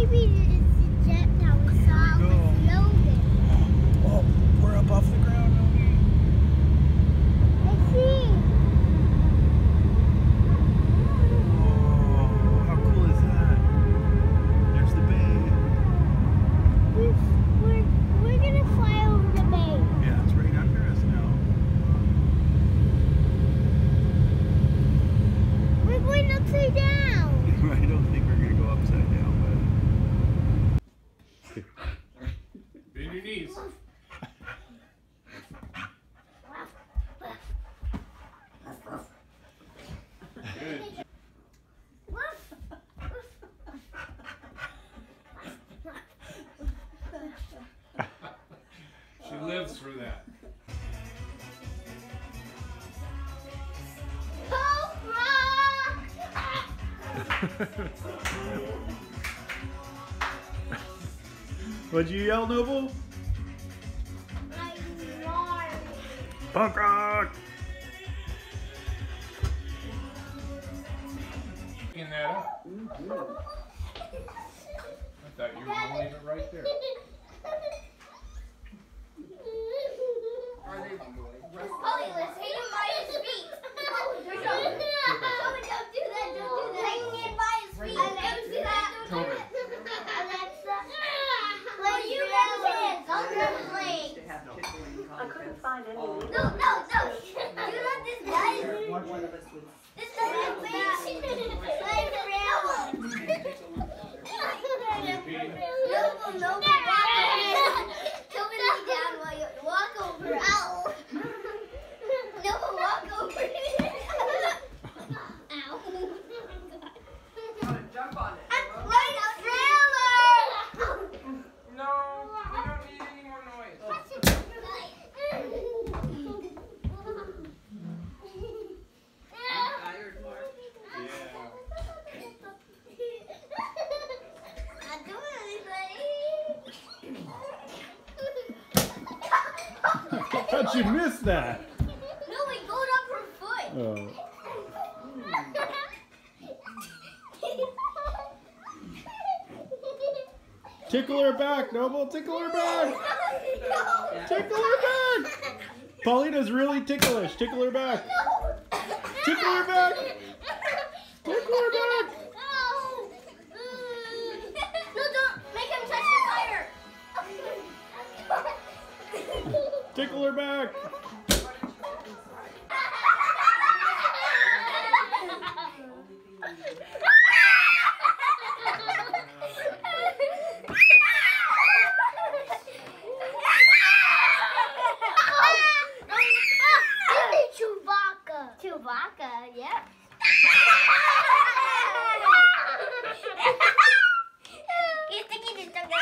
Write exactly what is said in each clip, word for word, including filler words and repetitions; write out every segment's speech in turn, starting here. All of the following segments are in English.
maybe it's the jet that we saw was loaded. Oh, we're up off the ground, Noni. I see. Oh, how cool is that? There's the bay. We're, we're, we're gonna fly over the bay. Yeah, it's right under us now. We're going upside down. I don't think we're gonna go upside down, but bend your knees. Good. She lives for that. What'd you yell, Noble? Punk rock! Picking that up. I thought you were going to leave it right there. Are they Polly, let's hang him by his feet. Polly, don't do that, don't do that. Hang him by his feet. Don't do that. Tobin. Alexa, well, you grab his hands. I'll grab his legs. I couldn't find any. No, no, no. You let this guy. One of us would. This doesn't match. Like the real one. No, no, no. Tobin, lay down while you walk over. Ow. No, walk over. Ow. Gotta jump on it. I'm right out trailer. No, we don't need any more noise. Tired, Mark? Yeah. Not doing anything. How'd you miss that? No, it goes up her foot. Oh. Tickle her back, Noble. Tickle her back. Tickle her back. Paulina's really ticklish. Tickle her back. Tickle her back. Tickle her back. No, don't make him touch the fire. Tickle her back. Chewbacca. Chewbacca, yep. He's sticking his tongue out.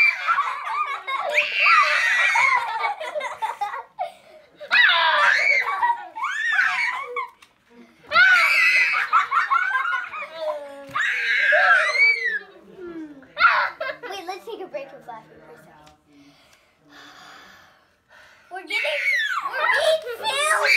Wait, let's take a break with laughing for a second. We're getting, we're being filmed.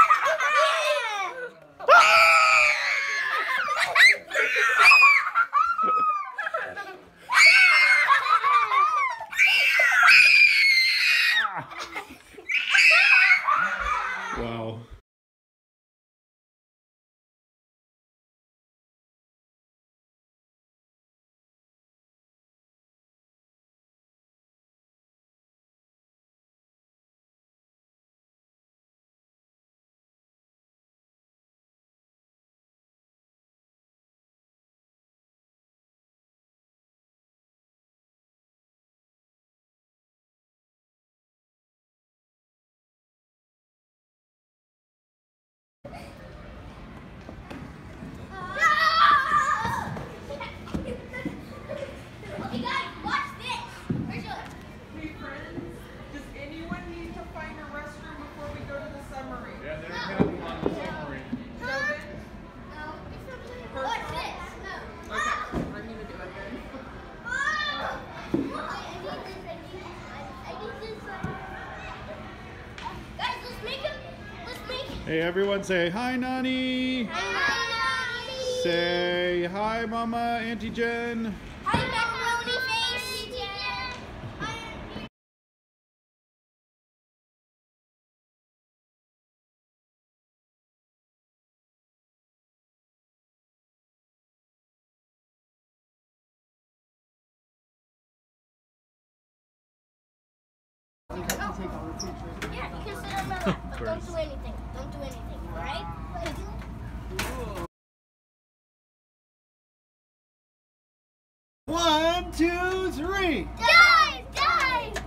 Wow. Okay, guys, watch this. Rachel. Hey, friends, does anyone need to find a restroom before we go to the submarine? Yeah, there's nothing on the submarine. Tobin? No, it's not really. Watch this. No. Okay, I'm gonna do it then. I need this. I need this. I need this. Guys, let's make him. Let's make. Hey, everyone say hi, Noni. Hi, Noni. Say hi, Mama, Auntie Jen. Hi, macaroni face. Yeah, kiss it on my lap, but don't do anything. Don't do anything, alright? One, two, three. Dive! Dive!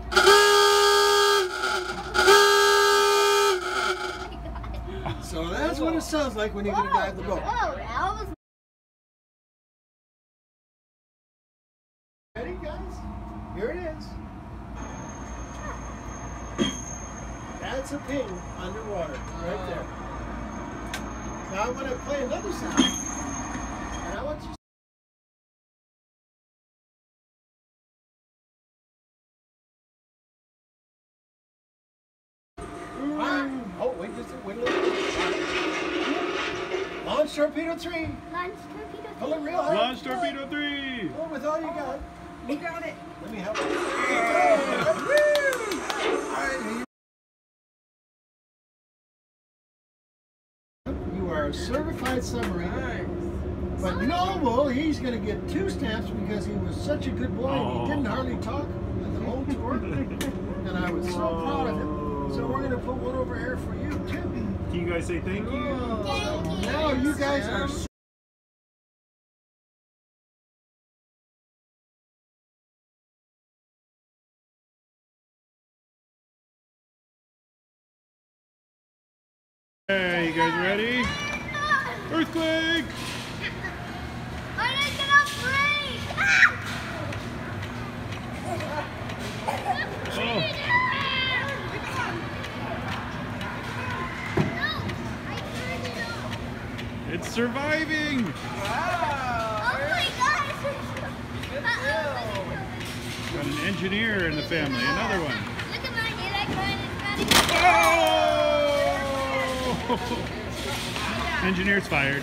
So that's what it sounds like when you're going to dive the boat. Whoa, that was... Ready, guys? Here it is. That's a ping underwater, right there. Now I'm going to play another sound. And I want you Oh, wait just a wait a little bit. Launch torpedo three. Launch torpedo. Pull it real hard. Launch Torpedo three. Pull it with all you got. You got it. Let me help you. You are a certified submarine. Nice. But Noble, he's going to get two stamps because he was such a good boy and Oh. he didn't hardly talk the whole tour. And I was so proud of him. So we're going to put one over here for you too. Can you guys say thank you? So now you guys are Hey, you guys ready? Earthquake! I didn't get up free! Oh. It's surviving! Wow. Oh my gosh! Got an engineer in the family, another one. Look at mine, you like mine? It's got Oh! Engineer's fired.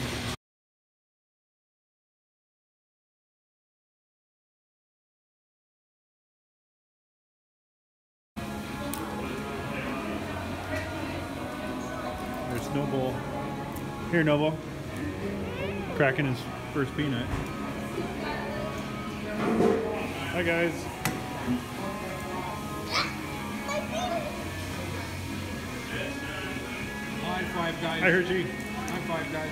There's Noble. Here, Noble. Cracking his first peanut. Hi, guys. High five, guys. Hi, Hershey. High five, guys.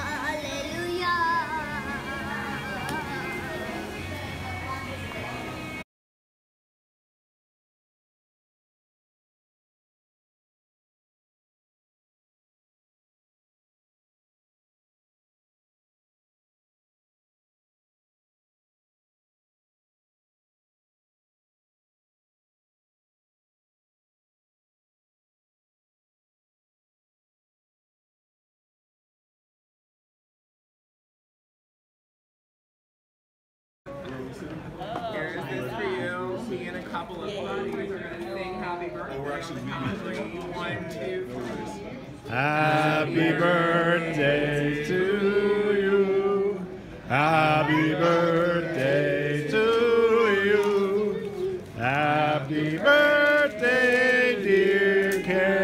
Here's this for you. Me and a couple of buddies are going to sing happy birthday. Oh, we're actually meeting. One, two, three. Happy birthday to you. Happy birthday to you. Happy birthday, dear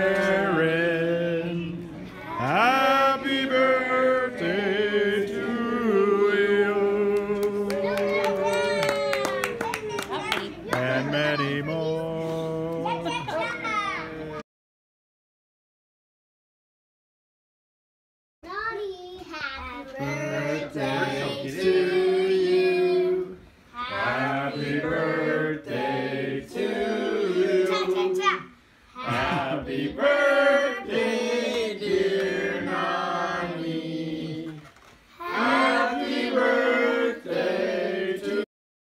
Karen. Happy birthday to you. And many more. Noni, happy Birthday birthday to you. Happy Happy birthday to Cha, cha, you. cha. Happy birthday, dear Noni. Happy birthday to you.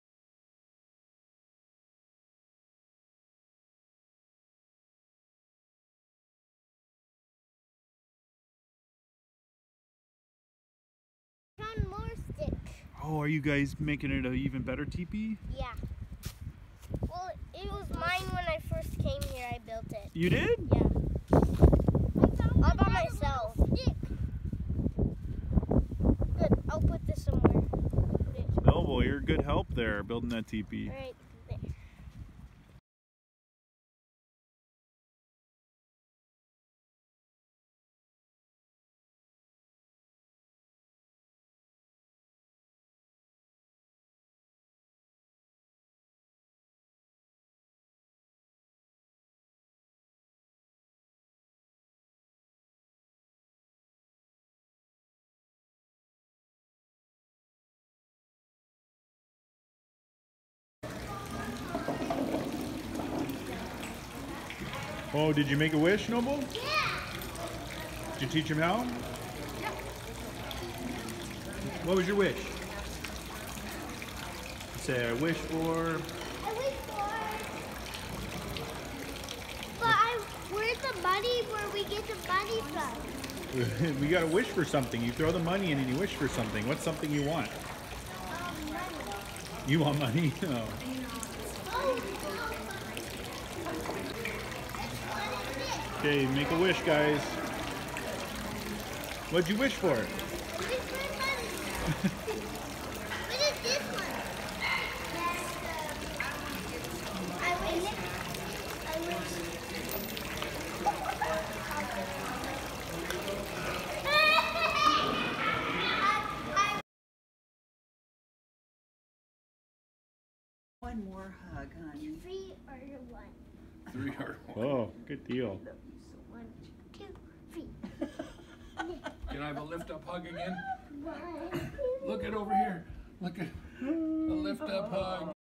Found more sticks. Oh, are you guys making it an even better teepee? Yeah. Well, it was mine when I first came here. I built it. You did? Yeah. All by myself. Good. I'll put this it somewhere. Noble, you're good help there building that teepee. Right there. Oh, did you make a wish, Noble? Yeah. Did you teach him how? What was your wish? Say, I wish for... I wish for. But I, where's the money where we get the money from? We got to wish for something. You throw the money in and you wish for something. What's something you want? Um, money. You want money? Oh. Oh. Okay, make a wish, guys. What'd you wish for? What is this one? What is this one? That's the. I wish. I wish. One more hug, honey. Three or one? Three or one. Oh, good deal. One, two, three. Can I have a lift up hug again? One. Look at over here. Look at a lift up hug.